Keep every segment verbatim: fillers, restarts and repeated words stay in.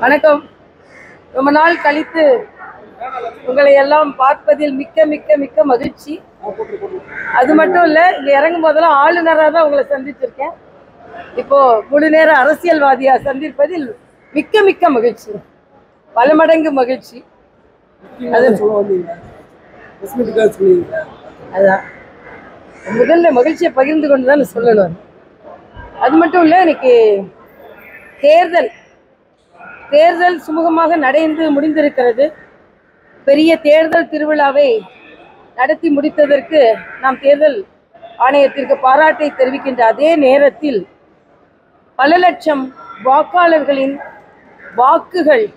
வணக்கம். ரொம்ப நாள் கழித்து உங்களை எல்லாம் பார்ப்பதில் மிக்க மிக்க மிக்க மகிழ்ச்சி. அது மட்டும் இல்லை, இங்கே இறங்கும் போதெல்லாம் ஆளுநராக தான் உங்களை சந்திச்சிருக்கேன். இப்போ முழு நேர அரசியல்வாதியாக சந்திப்பதில் மிக்க மிக்க மகிழ்ச்சி, பல மடங்கு மகிழ்ச்சி. அதான் முதல்ல மகிழ்ச்சியை பகிர்ந்து கொண்டு தான் சொல்லணும். அது மட்டும் இல்லை, இன்னைக்கு தேர்தல் தேர்தல் சுமூகமாக நடந்து முடிந்திருக்கிறது. பெரிய தேர்தல் திருவிழாவை நடத்தி முடித்ததற்கு நாம் தேர்தல் ஆணையத்திற்கு பாராட்டை தெரிவிக்கின்ற அதே நேரத்தில் பல லட்சம் வாக்காளர்களின் வாக்குகள்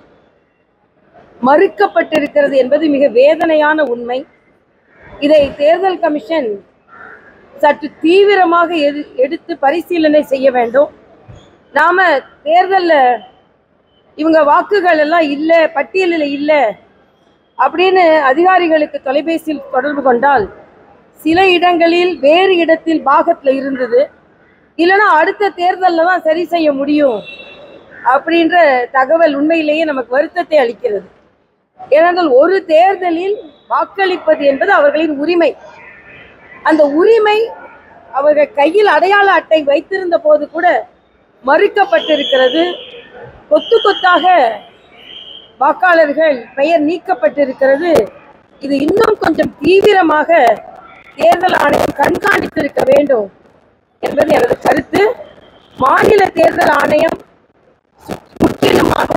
மறுக்கப்பட்டிருக்கிறது என்பது மிக வேதனையான உண்மை. இதை தேர்தல் கமிஷன் சற்று தீவிரமாக எது எடுத்து பரிசீலனை செய்ய வேண்டும். நாம தேர்தலில் இவங்க வாக்குகள் எல்லாம் இல்லை, பட்டியலில் இல்லை அப்படின்னு அதிகாரிகளுக்கு தொலைபேசியில் தொடர்பு கொண்டால் சில இடங்களில் வேறு இடத்தில் பாகத்தில் இருந்தது, இல்லைன்னா அடுத்த தேர்தலில் தான் சரி செய்ய முடியும் அப்படின்ற தகவல் உண்மையிலேயே நமக்கு வருத்தத்தை அளிக்கிறது. ஏனென்றால் ஒரு தேர்தலில் வாக்களிப்பது என்பது அவர்களின் உரிமை. அந்த உரிமை அவர்கள் கையில் அடையாள அட்டை வைத்திருந்த போது கூட மறுக்கப்பட்டிருக்கிறது. கொத்து கொத்தாக வாக்காளர்கள் பெயர் நீக்கப்பட்டிருக்கிறது. இது இன்னும் கொஞ்சம் தீவிரமாக தேர்தல் ஆணையம் கண்காணித்திருக்க வேண்டும் என்பது எனது கருத்து. மாநில தேர்தல் ஆணையம் முற்றிலுமாக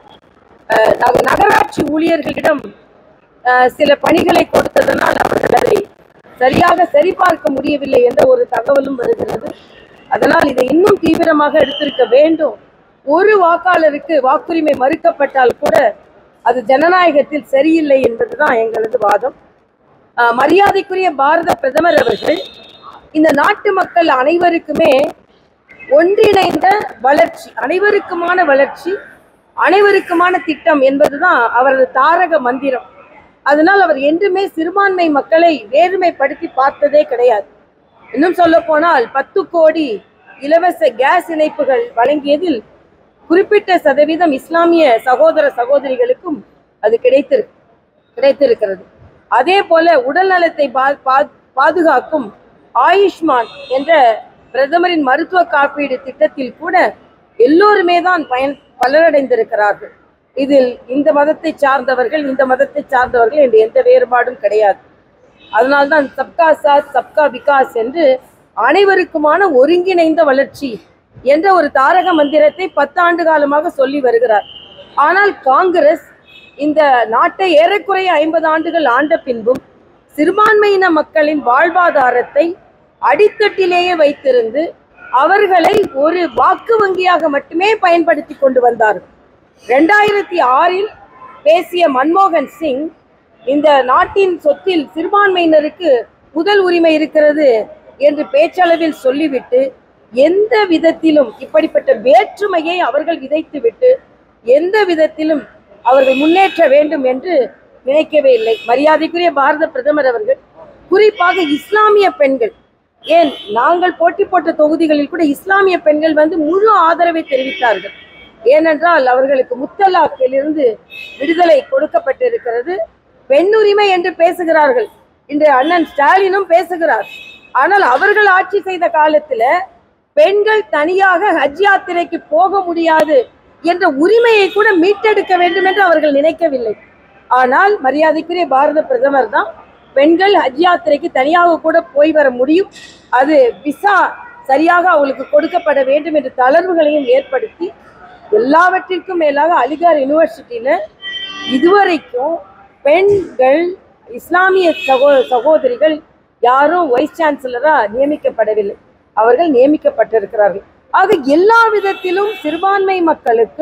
நகராட்சி ஊழியர்களிடம் சில பணிகளை கொடுத்ததனால் அவர்கள் அதை சரியாக சரிபார்க்க முடியவில்லை என்ற ஒரு தகவலும் வருகிறது. அதனால் இதை இன்னும் தீவிரமாக எடுத்திருக்க வேண்டும். ஒரு வாக்காளருக்கு வாக்குரிமை மறுக்கப்பட்டால் கூட அது ஜனநாயகத்தில் சரியில்லை என்பதுதான் எங்களது வாதம். மரியாதைக்குரிய பாரத பிரதமர் அவர்கள் இந்த நாட்டு மக்கள் அனைவருக்குமே ஒன்றிணைந்த வளர்ச்சி, அனைவருக்குமான வளர்ச்சி, அனைவருக்குமான திட்டம் என்பதுதான் அவரது தாரக மந்திரம். அதனால் அவர் என்றுமே சிறுபான்மை மக்களை வேறுமைப்படுத்தி பார்த்ததே கிடையாது. இன்னும் சொல்ல போனால் பத்து கோடி இலவச கேஸ் இணைப்புகள் வழங்கியதில் குறிப்பிட்ட சதவீதம் இஸ்லாமிய சகோதர சகோதரிகளுக்கும் அது கிடைத்திரு கிடைத்திருக்கிறது. அதே போல உடல் நலத்தை பாதுகாக்கும் ஆயுஷ்மான் என்ற பிரதமரின் மருத்துவ காப்பீடு திட்டத்தில் கூட எல்லோருமே தான் பயன் பலனடைந்திருக்கிறார்கள். இதில் இந்த மதத்தை சார்ந்தவர்கள் இந்த மதத்தை சார்ந்தவர்கள் என்று எந்த வேறுபாடும் கிடையாது. அதனால்தான் சப்கா சாத் சப்கா விகாஸ் என்று அனைவருக்குமான ஒருங்கிணைந்த வளர்ச்சி என்ற ஒரு தாரக மந்திரத்தை பத்தாண்டு காலமாக சொல்லி வருகிறார். ஆனால் காங்கிரஸ் இந்த நாட்டை ஏறக்குறைய ஐம்பது ஆண்டுகள் ஆண்ட பின்பும் சிறுபான்மையின மக்களின் வாழ்வாதாரத்தை அடித்தட்டிலேயே வைத்திருந்து அவர்களை ஒரு வாக்கு வங்கியாக மட்டுமே பயன்படுத்தி கொண்டு வந்தார்கள். ரெண்டாயிரத்தி ஆறில் பேசிய மன்மோகன் சிங் இந்த நாட்டின் சொத்தில் சிறுபான்மையினருக்கு முதல் உரிமை இருக்கிறது என்று பேச்சளவில் சொல்லிவிட்டு எந்த விதத்திலும் இப்படிப்பட்ட வேற்றுமையை அவர்கள் விதைத்துவிட்டு எந்த விதத்திலும் அவர்கள் முன்னேற்ற வேண்டும் என்று நினைக்கவே இல்லை. மரியாதைக்குரிய பாரத பிரதமர் அவர்கள் குறிப்பாக இஸ்லாமிய பெண்கள், ஏன் நாங்கள் போட்டி போட்ட தொகுதிகளில் கூட இஸ்லாமிய பெண்கள் வந்து முழு ஆதரவை தெரிவித்தார்கள். ஏனென்றால் அவர்களுக்கு முத்தலாக்கில் இருந்து விடுதலை கொடுக்கப்பட்டிருக்கிறது. பெண்ணுரிமை என்று பேசுகிறார்கள், இன்று அண்ணன் ஸ்டாலினும் பேசுகிறார். ஆனால் அவர்கள் ஆட்சி செய்த காலத்துல பெண்கள் தனியாக ஹஜ் யாத்திரைக்கு போக முடியாது என்ற உரிமையை கூட மீட்டெடுக்க வேண்டும் என்று அவர்கள் நினைக்கவில்லை. ஆனால் மரியாதைக்குரிய பாரத பிரதமர் தான் பெண்கள் ஹஜ் யாத்திரைக்கு தனியாக கூட போய் வர முடியும், அது விசா சரியாக அவங்களுக்கு கொடுக்கப்பட வேண்டும் என்ற தளர்வுகளையும் ஏற்படுத்தி எல்லாவற்றிற்கும் மேலாக அலிகார் யூனிவர்சிட்டியில இதுவரைக்கும் பெண்கள் இஸ்லாமிய சகோ சகோதரிகள் யாரும் வைஸ் சான்சலரா நியமிக்கப்படவில்லை, அவர்கள் நியமிக்கப்பட்டிருக்கிறார்கள். ஆக எல்லா விதத்திலும் சிறுபான்மை மக்களுக்கு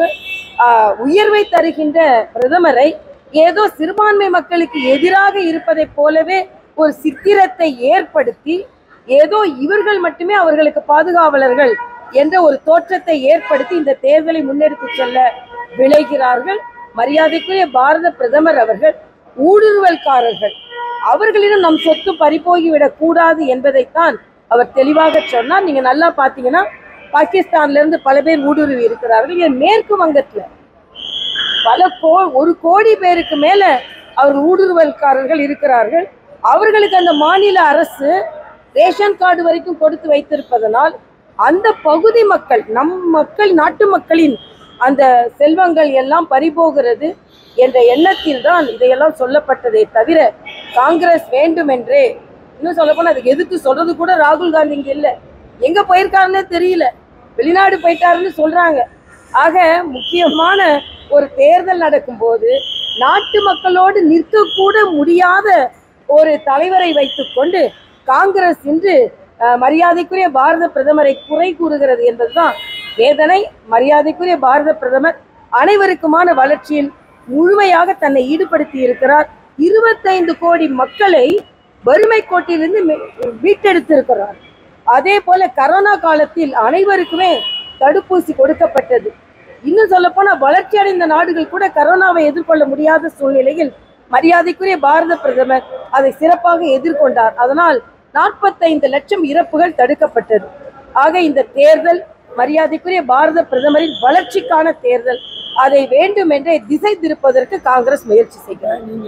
உயர்வை தருகின்ற பிரதமரை ஏதோ சிறுபான்மை மக்களுக்கு எதிராக இருப்பதை போலவே ஒரு சித்திரத்தை ஏற்படுத்தி ஏதோ இவர்கள் மட்டுமே அவர்களுக்கு பாதுகாவலர்கள் என்ற ஒரு தோற்றத்தை ஏற்படுத்தி இந்த தேர்தலை முன்னெடுத்து செல்ல விளைகிறார்கள். மரியாதைக்குரிய பாரத பிரதமர் அவர்கள் ஊடுருவல்காரர்கள், அவர்களிடம் நம் சொத்து பறிபோகிவிடக் கூடாது என்பதைத்தான் அவர் தெளிவாக சொன்னார். நீங்க நல்லா பாத்தீங்கன்னா பாகிஸ்தான்ல இருந்து பல பேர் ஊடுருவி இருக்கிறார்கள். மேற்கு வங்கத்துல பல கோ ஒரு கோடி பேருக்கு மேல அவர் ஊடுருவல்காரர்கள் இருக்கிறார்கள். அவர்களுக்கு அந்த மாநில அரசு ரேஷன் கார்டு வரைக்கும் கொடுத்து வைத்திருப்பதனால் அந்த பகுதி மக்கள், நம் மக்கள், நாட்டு மக்களின் அந்த செல்வங்கள் எல்லாம் பறிபோகிறது என்ற எண்ணத்தில் தான் இதையெல்லாம் சொல்லப்பட்டதே தவிர காங்கிரஸ் வேண்டும் என்றே, இன்னும் சொல்ல போனா அதுக்கு எதிர்த்து சொல்றது கூட ராகுல் காந்தி இங்க இல்லை, எங்க போயிருக்காருன்னே தெரியல, வெளிநாடு போயிட்டாருன்னு சொல்றாங்க. ஆக முக்கியமான ஒரு தேர்தல் நடக்கும் போது நாட்டு மக்களோடு நிற்கக்கூட முடியாத ஒரு தலைவரை வைத்துக்கொண்டு காங்கிரஸ் இன்று மரியாதைக்குரிய பாரத பிரதமரை குறை கூறுகிறது என்பதுதான் வேதனை. மரியாதைக்குரிய பாரத பிரதமர் அனைவருக்குமான வளர்ச்சியில் முழுமையாக தன்னை ஈடுபடுத்தி இருக்கிறார். இருபத்தைந்து கோடி மக்களை வறுமை கோட்டிலிருந்து மீட்டெடுத்திருக்கிறார். அதே போல கரோனா காலத்தில் அனைவருக்குமே தடுப்பூசி கொடுக்கப்பட்டது. இன்னும் சொல்ல போனா வளர்ச்சி அடைந்த நாடுகள் கூட கரோனாவை எதிர்கொள்ள முடியாத சூழ்நிலையில் மரியாதைக்குரிய பாரத பிரதமர் அதை சிறப்பாக எதிர்கொண்டார். அதனால் நாற்பத்தைந்து லட்சம் இறப்புகள் தடுக்கப்பட்டது. ஆக இந்த தேர்தல் மரியாதைக்குரிய பாரத பிரதமரின் வளர்ச்சிக்கான தேர்தல். அதை வேண்டும் என்றே திசை திருப்பதற்கு காங்கிரஸ் முயற்சி செய்கிறார். நீங்க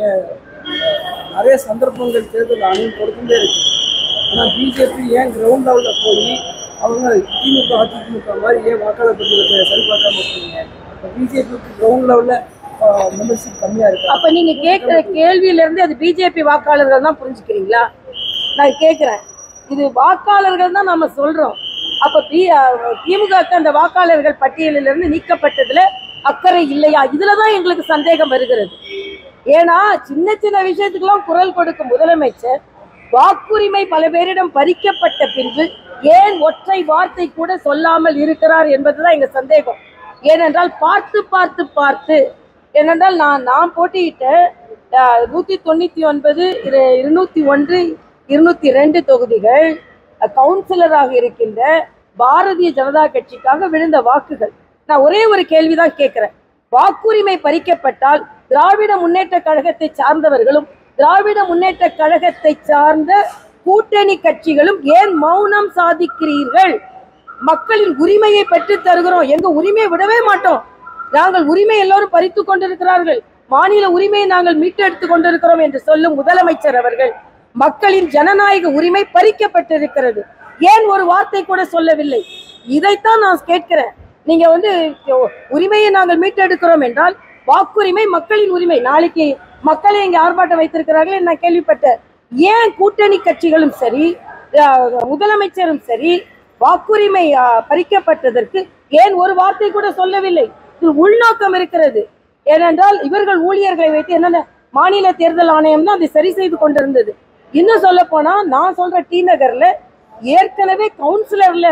நிறைய சந்தர்ப்பங்கள் தேர்தல் ஆணையம் கொடுத்துட்டே இருக்கு. ஆனால் பிஜேபி ஏன் கிரவுண்ட் லெவல்ல போய் அவங்க திமுக அதிமுக மாதிரி ஏன் வாக்காளர் பட்டியலை சரிபார்க்காம இருக்கீங்க? பிஜேபிக்கு கிரவுண்ட் லெவல்ல மெம்பர்ஷிப் கம்மியா இருக்கு. அப்ப நீங்க கேட்கிற கேள்வியில இருந்து அது பிஜேபி வாக்காளர்கள் தான் புரிஞ்சுக்கிறீங்களா? நான் கேட்கிறேன், இது வாக்காளர்கள் தான் நம்ம சொல்றோம். அப்ப திமுக அந்த வாக்காளர்கள் பட்டியலிலிருந்து நீக்கப்பட்டதுல அக்கறை இல்லையா? இதுலதான் எங்களுக்கு சந்தேகம் வருகிறது. ஏன்னா சின்ன சின்ன விஷயத்துக்கெல்லாம் குரல் கொடுக்கும் முதலமைச்சர் வாக்குரிமை பல பேரிடம் பறிக்கப்பட்ட பின்பு ஏன் ஒற்றை வார்த்தை கூட சொல்லாமல் இருக்கிறார் என்பதுதான் எங்க சந்தேகம். ஏனென்றால் பார்த்து பார்த்து பார்த்து ஏனென்றால் நான் நான் போட்டியிட்ட நூத்தி தொண்ணூத்தி ஒன்பது இருநூத்தி ஒன்று இருநூத்தி ரெண்டு தொகுதிகள் கவுன்சிலராக இருக்கின்ற பாரதிய ஜனதா கட்சிக்காக விழுந்த வாக்குகள். நான் ஒரே ஒரு கேள்விதான் கேட்கிறேன். வாக்குரிமை பறிக்கப்பட்டால் திராவிட முன்னேற்ற கழகத்தை சார்ந்தவர்களும் திராவிட முன்னேற்ற கழகத்தை சார்ந்த கூட்டணி கட்சிகளும் ஏன் மௌனம் சாதிக்கிறீர்கள்? மக்களின் உரிமையை பெற்று தருகிறோம், எங்க உரிமையை விடவே மாட்டோம், நாங்கள் உரிமை எல்லோரும் பறித்து கொண்டிருக்கிறார்கள், மாநில உரிமையை நாங்கள் மீட்டெடுத்து கொண்டிருக்கிறோம் என்று சொல்லும் முதலமைச்சர் அவர்கள் மக்களின் ஜனநாயக உரிமை பறிக்கப்பட்டிருக்கிறது, ஏன் ஒரு வார்த்தை கூட சொல்லவில்லை? இதைத்தான் நான் கேட்கிறேன். நீங்க வந்து உரிமையை நாங்கள் மீட்டெடுக்கிறோம் என்றால் வாக்குரிமை மக்களின் உரிமை. நாளைக்கு மக்களை இங்க ஆர்ப்பாட்டம் வைத்திருக்கிறார்கள் நான் கேள்விப்பட்டேன். ஏன் கூட்டணி கட்சிகளும் சரி முதலமைச்சரும் சரி வாக்குரிமை பறிக்கப்பட்டதற்கு ஏன் ஒரு வார்த்தை கூட சொல்லவில்லை? இது உள்நோக்கம் இருக்கிறது. ஏனென்றால் இவர்கள் ஊழியர்களை வைத்து என்னென்ன மாநில தேர்தல் ஆணையம் தான் அதை சரி செய்து கொண்டிருந்தது. இன்னும் சொல்ல போனா நான் சொல்ற டி நகர்ல ஏற்கனவே கவுன்சிலர்ல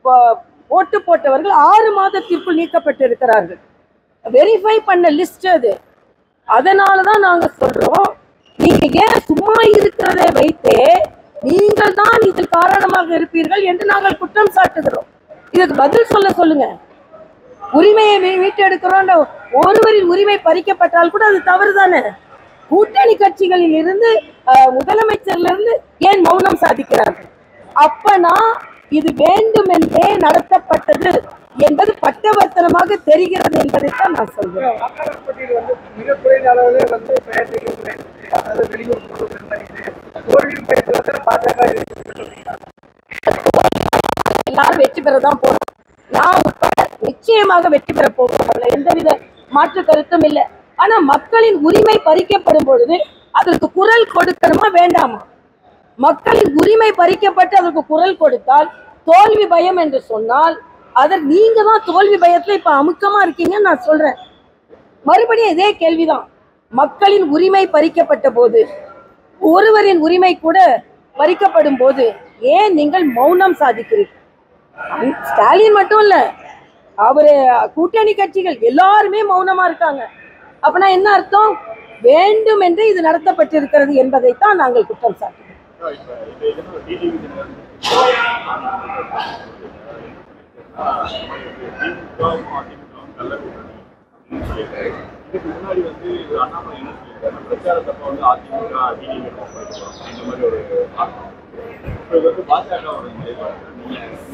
ஓட்டு போட்டவர்கள் ஆறு மாதத்திற்குள் நீக்கப்பட்டு இருக்கிறார்கள். வெரிஃபை பண்ண லிஸ்ட் அது. அதனாலதான் நாங்க சொல்றோம், நீங்க ஏன் சும்மா இருக்கிறதை வைத்தே நீங்கள் தான் இதில் காரணமாக இருப்பீர்கள் என்று நாங்கள் குற்றம் சாட்டுகிறோம். இதுக்கு பதில் சொல்ல சொல்லுங்க. உரிமையை மீட்டெடுக்கிறோம், ஒருவரின் உரிமை பறிக்கப்பட்டால் கூட அது தவறுதானே? கூட்டணி கட்சிகளில் இருந்து முதலமைச்சர்ல இருந்து ஏன் மௌனம் சாதிக்கிறார்கள்? அப்பனா இது வேண்டுமென்றே நடத்தப்பட்டது என்பது பட்டவர்த்தனமாக தெரிகிறது என்பதைத்தான் நான் சொல்றேன். எல்லாரும் வெற்றி பெறதான் போறோம். நான் நிச்சயமாக வெற்றி பெற போகிறோம், எந்தவித மாற்று கருத்தும் இல்லை. ஆனா மக்களின் உரிமை பறிக்கப்படும் பொழுது அதற்கு குரல் கொடுக்கணுமா வேண்டாமா? மக்களின் உரிமை பறிக்கப்பட்டு அதற்கு குரல் கொடுத்தால் தோல்வி பயம் என்று சொன்னால் அதற்கு நீங்க தான் தோல்வி பயத்துல இப்ப அமுக்கமா இருக்கீங்கன்னு நான் சொல்றேன். மறுபடியும் இதே கேள்விதான். மக்களின் உரிமை பறிக்கப்பட்ட போது ஒருவரின் உரிமை கூட பறிக்கப்படும் போது ஏன் நீங்கள் மௌனம் சாதிக்கிறீர்கள்? ஸ்டாலின் மட்டும் இல்ல, அவரு கூட்டணி கட்சிகள் எல்லாருமே மௌனமா இருக்காங்க. அப்படின்னா என்ன அர்த்தம்? வேண்டும் என்று இது நடத்தப்பட்டிருக்கிறது என்பதைத்தான் நாங்கள் குற்றம் சாட்டுகிறோம்.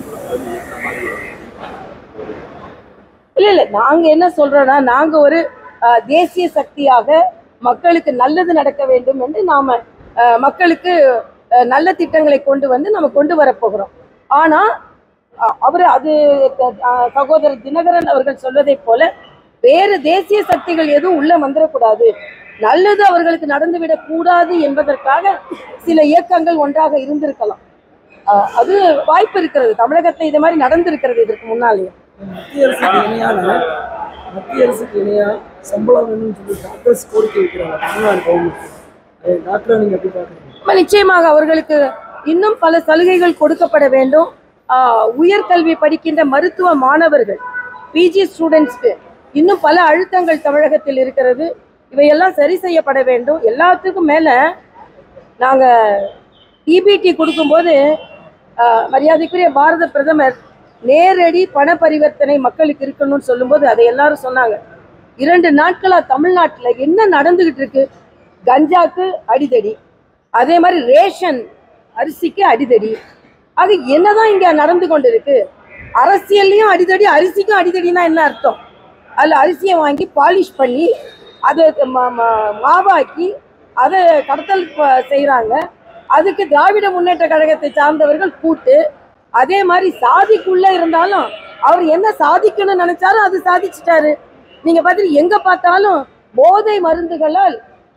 இல்ல இல்ல நாங்க என்ன சொல்றோம்னா, நாங்க ஒரு தேசிய சக்தியாக மக்களுக்கு நல்லது நடக்க வேண்டும் என்று நாம மக்களுக்கு நல்ல திட்டங்களை கொண்டு வந்து நம்ம கொண்டு வரப்போகிறோம். ஆனா அவர் அது சகோதரர் தினகரன் அவர்கள் சொல்வதை போல வேறு தேசிய சக்திகள் எதுவும் உள்ள வந்துடக்கூடாது, நல்லது அவர்களுக்கு நடந்துவிடக் கூடாது என்பதற்காக சில இயக்கங்கள் ஒன்றாக இருந்திருக்கலாம். அது வாய்ப்பு இருக்கிறது. தமிழகத்தில் இது மாதிரி நடந்திருக்கிறது இதற்கு முன்னாலேயே. மத்திய அரசுக்கு இணையான மத்திய அரசுக்கு இணையா சம்பளம் வேணும்னு சொல்லி டாக்டர்ஸ் கோரிக்கை வைக்கிறாங்க தமிழ்நாடு கவர்மெண்ட். டாக்டரை நீங்க எப்படி பாக்குறீங்க? நிச்சயமாக அவர்களுக்கு இன்னும் பல சலுகைகள் கொடுக்கப்பட வேண்டும். உயர்கல்வி படிக்கின்ற மருத்துவ மாணவர்கள், பிஜி ஸ்டூடெண்ட்ஸ்க்கு இன்னும் பல அழுத்தங்கள் தமிழகத்தில் இருக்கிறது. இவையெல்லாம் சரி செய்யப்பட வேண்டும். எல்லாத்துக்கும் மேல நாங்க இபிடி கொடுக்கும்போது மரியாதைக்குரிய பாரத பிரதமர் நேரடி பண பரிவர்த்தனை மக்களுக்கு இருக்கணும்னு சொல்லும்போது அதை எல்லாரும் சொன்னாங்க. இரண்டு நாட்களா தமிழ்நாட்டில் என்ன நடந்துகிட்டு இருக்கு? கஞ்சாக்கு அடிதடி, அதே மாதிரி ரேஷன் அரிசிக்கு அடிதடி. அது என்னதான் இங்க நடந்து கொண்டு இருக்கு? அரசியல்லையும் அடிதடி, அரிசிக்கும் அடிதடினா என்ன அர்த்தம்? அதில் அரிசியை வாங்கி பாலிஷ் பண்ணி அதை மாவாக்கி அதை கடத்தல் செய்கிறாங்க. அதுக்கு திராவிட முன்னேற்ற கழகத்தை சார்ந்தவர்கள் கூட்டு. அதே மாதிரி சாதிக்குள்ள இருந்தாலும் அவர் என்ன சாதிக்கணும்னு நினைச்சாலும் அது சாதிச்சிட்டாரு. நீங்க பார்த்துட்டு எங்க பார்த்தாலும் போதை மருந்துகளால்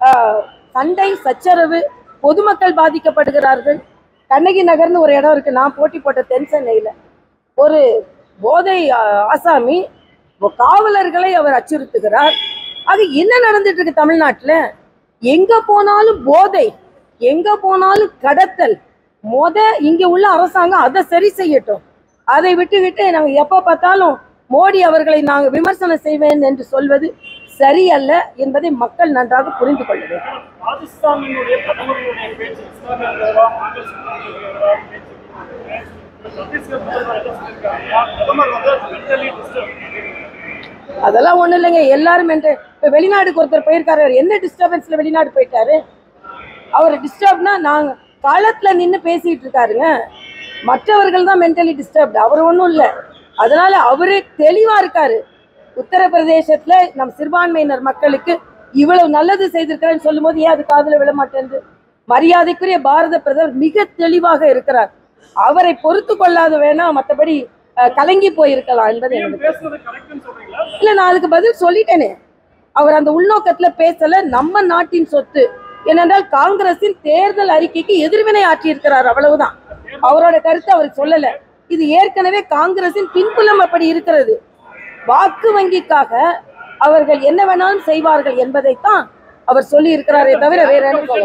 சண்டை சச்சரவு, பொதுமக்கள் பாதிக்கப்படுகிறார்கள். கண்ணகி நகர்னு ஒரு இடம் இருக்கு, நான் போட்டி போட்ட தென் சென்னையில. ஒரு போதை ஆசாமி காவலர்களை அவர் அச்சுறுத்துகிறார். அது என்ன நடந்துட்டு இருக்கு தமிழ்நாட்டில்? எங்க போனாலும் போதை, எங்க போனாலும் கடத்தல். மொத இங்க உள்ள அரசாங்கம் அதை சரி செய்யட்டும். அதை விட்டுவிட்டு நாங்கள் எப்ப பார்த்தாலும் மோடி அவர்களை நாங்கள் விமர்சனம் செய்வேன் என்று சொல்வது சரியல்ல என்பதை மக்கள் நன்றாக புரிந்து கொள்ள வேண்டும். அதெல்லாம் ஒண்ணு இல்லைங்க. எல்லாரும் இப்ப வெளிநாடுக்கு ஒருத்தர் போயிருக்காரு, என்ன டிஸ்டர்பன்ஸ்ல வெளிநாடு போயிட்டாரு? அவர் டிஸ்டர்ப்னா நாங்க காலத்துல நின்று பேசிட்டு இருக்காருங்க. மற்றவர்கள் தான் மென்டலி டிஸ்டர்ப்டு, அவர் ஒன்றும் இல்லை. அதனால அவரு தெளிவா இருக்காரு. உத்தரப்பிரதேசத்துல நம் சிறுபான்மையினர் மக்களுக்கு இவ்வளவு நல்லது செய்திருக்கிறேன்னு சொல்லும் போது ஏன் அது காதுல விழ மாட்டேங்குது? மரியாதைக்குரிய பாரத பிரதமர் மிக தெளிவாக இருக்கிறார். அவரை பொறுத்து கொள்ளாத வேணா மற்றபடி கலங்கி போயிருக்கலாம் என்பது இல்ல. நான் அதுக்கு பதில் சொல்லிட்டேனே. அவர் அந்த உள்நோக்கத்துல பேசல. நம்ம நாட்டின் சொத்து ஏனென்றால் காங்கிரசின் தேர்தல் அறிக்கைக்கு எதிர்வினை ஆற்றியிருக்கிறார், அவ்வளவுதான். அவரோட கருத்தை அவர் சொல்லல. இது ஏற்கனவே காங்கிரசின் பின்புலம் அப்படி இருக்கிறது. வாக்கு வங்கிக்காக அவர்கள் என்ன வேணாலும் செய்வார்கள் என்பதைத்தான் அவர் சொல்லி இருக்கிறாரே தவிர வேற என்ன சொல்ல.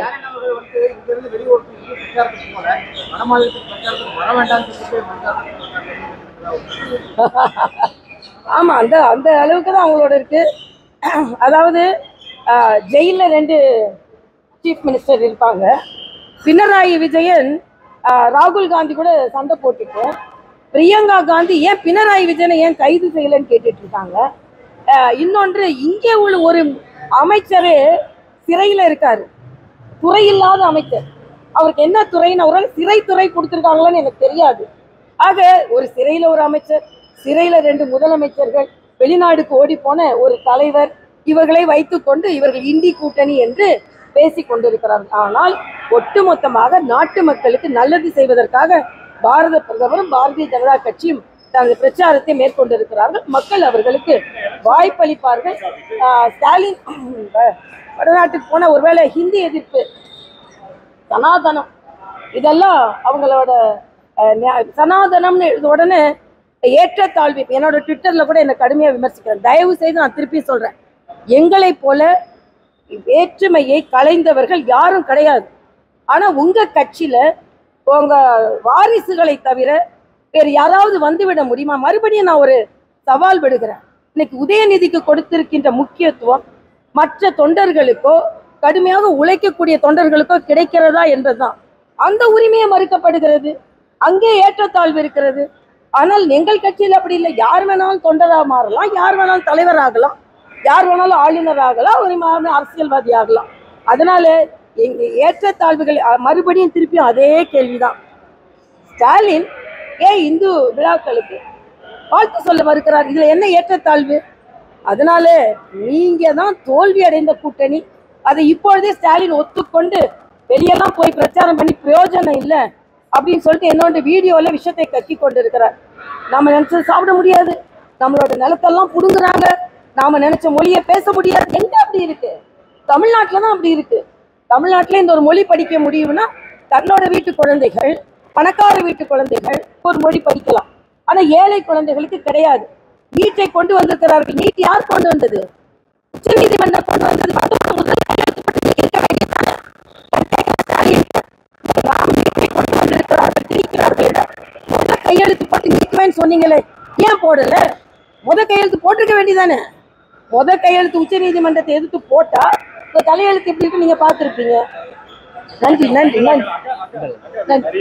ஆமா, அந்த அந்த அளவுக்கு தான் அவங்களோட இருக்கு. அதாவது ஜெயில ரெண்டு சீஃப் மினிஸ்டர் இருப்பாங்க. பினராயி விஜயன் ராகுல் காந்தி கூட சண்டை போட்டுட்டு பிரியங்கா காந்தி ஏன் பினராயி விஜயனை ஏன் கைது செய்யலன்னு கேட்டுட்டு இருக்காங்க. இன்னொன்று, இங்கே உள்ள ஒரு அமைச்சரே சிறையில் இருக்காரு, துறை இல்லாத அமைச்சர். அவருக்கு என்ன துறைன்னு அவரால் சிறை துறை கொடுத்துருக்காங்களான்னு எனக்கு தெரியாது. ஆக ஒரு சிறையில ஒரு அமைச்சர், சிறையில ரெண்டு முதலமைச்சர்கள், வெளிநாடுக்கு ஓடி போன ஒரு தலைவர், இவர்களை வைத்துக்கொண்டு இவர்கள் இந்தி கூட்டணி என்று பேசி கொண்டிருக்கிறார்கள். ஆனால் ஒட்டுமொத்தமாக நாட்டு மக்களுக்கு நல்லது செய்வதற்காக பாரத பிரதமரும் பாரதிய ஜனதா கட்சியும் தனது பிரச்சாரத்தை மேற்கொண்டிருக்கிறார்கள். மக்கள் அவர்களுக்கு வாய்ப்பளிப்பார்கள். ஸ்டாலின் வடநாட்டுக்கு போன ஒருவேளை ஹிந்தி எதிர்ப்பு, சனாதனம், இதெல்லாம் அவங்களோட சனாதனம்னு உடனே ஏற்றத்தாழ்வு. என்னோட ட்விட்டர்ல கூட என்னை கடுமையாக விமர்சிக்கிறேன். தயவு செய்து நான் திருப்பி சொல்றேன், எங்களை போல வேற்றுமையை களைந்தவர்கள் யாரும் கிடையாது. ஆனா உங்க கட்சியில உங்க வாரிசுகளை தவிர வேறு யாராவது வந்துவிட முடியுமா? மறுபடியும் நான் ஒரு சவால் விடுகிறேன். இன்னைக்கு உதயநிதிக்கு கொடுத்திருக்கின்ற முக்கியத்துவம் மற்ற தொண்டர்களுக்கோ கடுமையாக உழைக்கக்கூடிய தொண்டர்களுக்கோ கிடைக்கிறதா என்பதுதான். அந்த உரிமையை மறுக்கப்படுகிறது, அங்கே ஏற்றத்தாழ்வு இருக்கிறது. ஆனால் எங்கள் கட்சியில் அப்படி இல்லை. யார் வேணாலும் தொண்டராக மாறலாம், யார் வேணாலும் தலைவர் ஆகலாம், யார் வேணாலும் ஆளுநர் ஆகலாம், ஒரு அரசியல்வாதி ஆகலாம். அதனால எங்க ஏற்றத்தாழ்வுகள் மறுபடியும் திருப்பியும் அதே கேள்விதான். ஸ்டாலின் ஏன் இந்து விழாக்களுக்கு வாழ்த்து சொல்ல மறுக்கிறார்? இதுல என்ன ஏற்றத்தாழ்வு? அதனால நீங்க தான் தோல்வி அடைந்த கூட்டணி. அதை இப்பொழுதே ஸ்டாலின் ஒத்துக்கொண்டு வெளியெல்லாம் போய் பிரச்சாரம் பண்ணி பிரயோஜனம் இல்லை அப்படின்னு சொல்லிட்டு என்னோட வீடியோல விஷயத்தை கக்கி கொண்டு இருக்கிறார். நாம நினைச்சது சாப்பிட முடியாது, நம்மளோட நிலத்தெல்லாம் புடுங்குறாங்க, நாம நினைச்ச மொழியை பேச முடியாது. எங்க அப்படி இருக்கு? தமிழ்நாட்டுல தான் அப்படி இருக்கு. தமிழ்நாட்டுல இந்த ஒரு மொழி படிக்க முடியும்னா தன்னோட வீட்டு குழந்தைகள், பணக்கார வீட்டு குழந்தைகள் ஒரு மொழி படிக்கலாம். ஆனா ஏழை குழந்தைகளுக்கு கிடையாது. நீட்டை கொண்டு வந்திருக்கிறார்கள். நீட் யார் கொண்டு வந்தது? உச்ச நீதிமன்றம் கொண்டு வந்தது. கையெழுத்து போட்டு நீக்குவேன்னு சொன்னீங்களே, ஏன் போடல? முத கையெழுத்து போட்டிருக்க வேண்டியதானே. முத கையெழுத்து உச்ச நீதிமன்றத்தை எதிர்த்து போட்டா இந்த தலையெழுத்து எப்படி இருக்கு நீங்க பார்த்திருப்பீங்க. நன்றி நன்றி நன்றி நன்றி.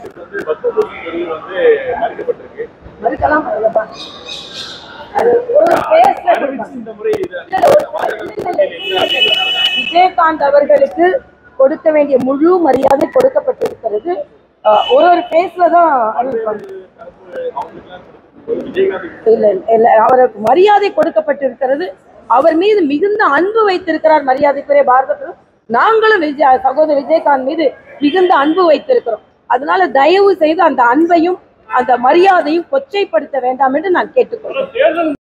மறுக்கலாம் பரவாயில்லப்பா. விஜயகாந்த் அவர்களுக்கு கொடுக்க வேண்டிய முழு மரியாதை கொடுக்கப்பட்டிருக்கிறது. ஒரு ஒரு பேஸ்ல தான் இல்ல இல்ல அவருக்கு மரியாதை கொடுக்கப்பட்டிருக்கிறது. அவர் மீது மிகுந்த அன்பு வைத்திருக்கிறார் மரியாதைக்குரிய பாரத. நாங்களும் விஜய் சகோதரர் விஜயகாந்த் மீது மிகுந்த அன்பு வைத்திருக்கிறோம். அதனால தயவு செய்து அந்த அன்பையும் அந்த மரியாதையும் கொச்சைப்படுத்த வேண்டாம் என்று நான் கேட்டுக்கொள்கிறேன்.